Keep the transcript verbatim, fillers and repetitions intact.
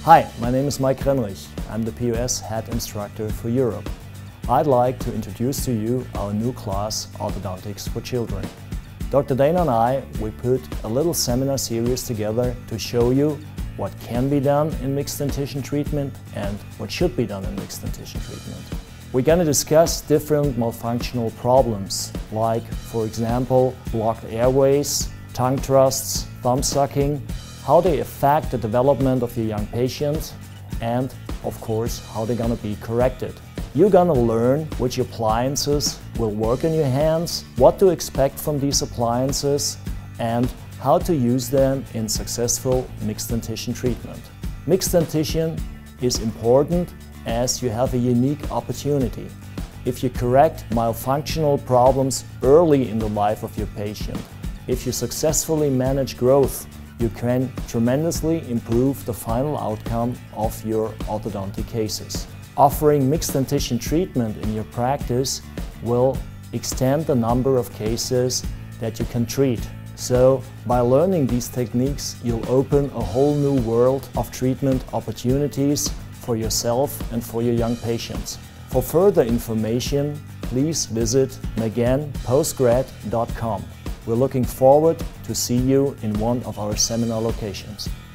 Hi, my name is Mike Krennrich. I'm the P O S Head Instructor for Europe. I'd like to introduce to you our new class, Orthodontics for Children. Doctor Dana and I, we put a little seminar series together to show you what can be done in mixed dentition treatment and what should be done in mixed dentition treatment. We're going to discuss different malfunctional problems, like, for example, blocked airways, tongue thrusts, thumb sucking, how they affect the development of your young patient, and, of course, how they're going to be corrected. You're going to learn which appliances will work in your hands, what to expect from these appliances, and how to use them in successful mixed dentition treatment. Mixed dentition is important as you have a unique opportunity. If you correct malfunctional problems early in the life of your patient, if you successfully manage growth, you can tremendously improve the final outcome of your orthodontic cases. Offering mixed dentition treatment in your practice will extend the number of cases that you can treat. So, by learning these techniques, you'll open a whole new world of treatment opportunities for yourself and for your young patients. For further information, please visit mcgann postgrad dot com. We're looking forward to see you in one of our seminar locations.